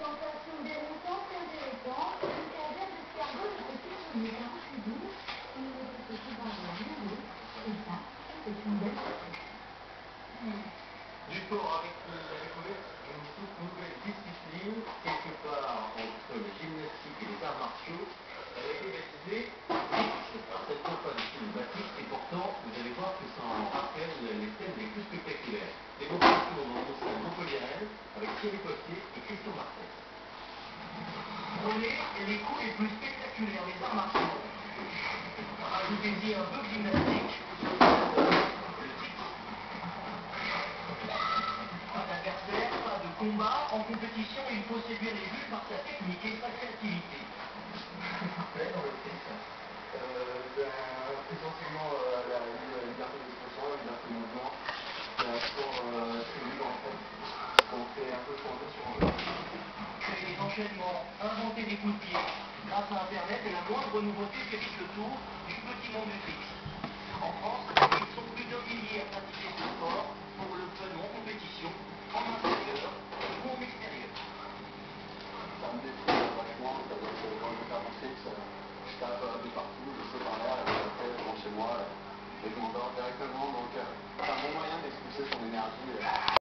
sensation déroutante et intéressante, une carrière d'escargot de petit sur les 48 jours, il ne peut se comparer à rien d'autre, et ça, c'est une belle chose. Du sport avec la découverte d'une toute nouvelle discipline, quelque part entre la gymnastique et les arts martiaux, elle a été baptisée X. Alors ça ne vient pas du film Matrix, et pourtant vous allez voir que ça en rappelle les scènes les plus spectaculaires. Démonstration au Mont Montpellier avec Thierry Potier et Christian Martel. Prenez les coups les plus spectaculaires des arts martiaux. Rajoutez-y un peu de gymnastique. Pas d'adversaire, pas de combat. En compétition, il faut séduire les juges par sa technique et sa créativité. Parfait dans le titre. Essentiellement la liberté d'expression, la liberté de mouvement, c'est un sport très libre en fait. Donc c'est un peu changer sur un jeu. Créer des enchaînements, inventer des coups de pied. Grâce à Internet et la moindre nouveauté fait vite le tour.